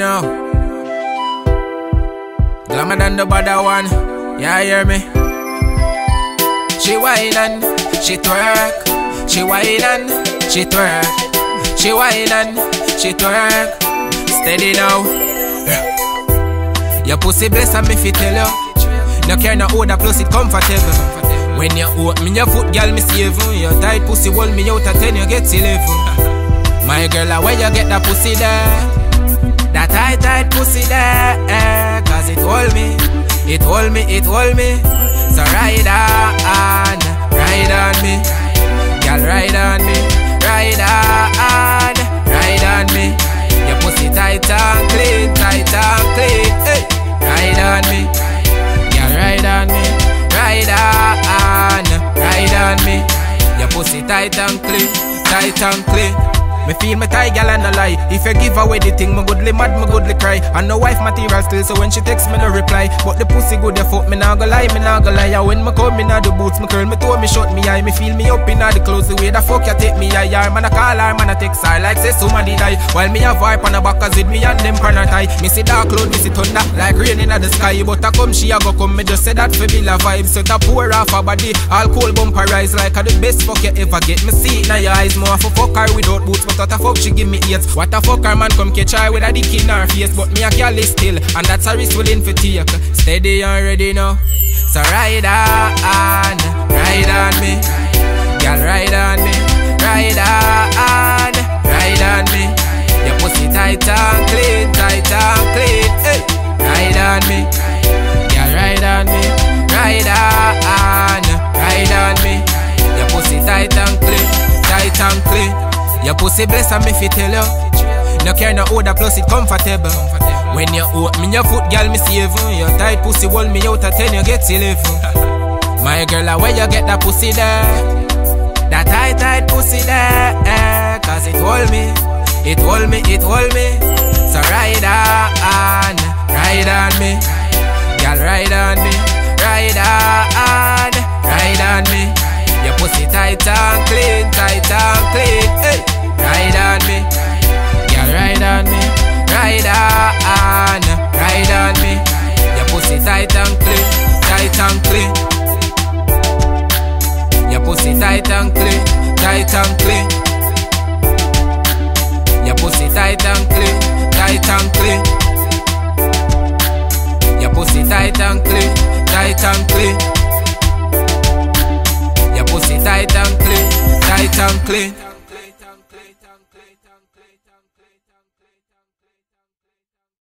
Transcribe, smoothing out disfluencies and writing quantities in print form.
know. Glamour than the bother one. Yeah, hear me? She whine and she twerk. She whine and she twerk. She whine and she twerk. Steady now. Your pussy bless and me fi tell you. No care no odor plus it comfortable. When you open your foot, girl, me save you. Your tight pussy hold me out of 10, you get 11. My girl, where you get that pussy there? That tight pussy there. Cause it hold me, it hold me, it hold me. So ride on me. Girl, ride on me, ride on me. Your pussy tight and clean, hey. Ride on me, girl, ride on me, ride on me. Your pussy tight and clean. Me feel me tie, gal, and a lie. If you give away the thing, me goodly mad, me goodly cry. And no wife material still, so when she texts me, no reply. But the pussy good, you fuck me, nah go lie, me nah go lie. And when me come in the boots, me curl, me toe, me shut me eye. Me feel me up in the clothes, the way the fuck you take me eye. Man, I call her, man, I text her, like say somebody die. While me have wipe on the back, cause with me and them pan a tie. Me see dark cloud, me see thunder, like rain in the sky. But I come, she a go come, me just say that for villa vibes. So to pour off her body, all cool bumper rise. Like the best fuck you ever get. Me see it in your eyes, more for fuck her without boots. But what the fuck she give me eight. What the fuck her man come catch her with a dick in her face. But me a girl is still, and that's a risk willing for take. Steady and ready now. So ride on me. Girl, ride on me, ride on me. Your pussy tight and clean, hey. Ride on me, girl, ride on me, ride on me. Your pussy tight and clean. Your pussy bless and me fi tell you. No care no odor plus it comfortable. When you open your foot, girl, me save you. Your tight pussy hold me out of 10, you get 11. My girl, where you get that pussy there? That tight pussy there. Cause it hold me, it hold me, it hold me. So ride on me. Girl, ride on me, ride on me. Your pussy tight and clean, hey. Ride on me, girl, ride on me, ride on me. Your pussy tight and clean. Your pussy tight and clean. Your pussy tight and clean. Your pussy tight and clean. Your pussy tight and clean.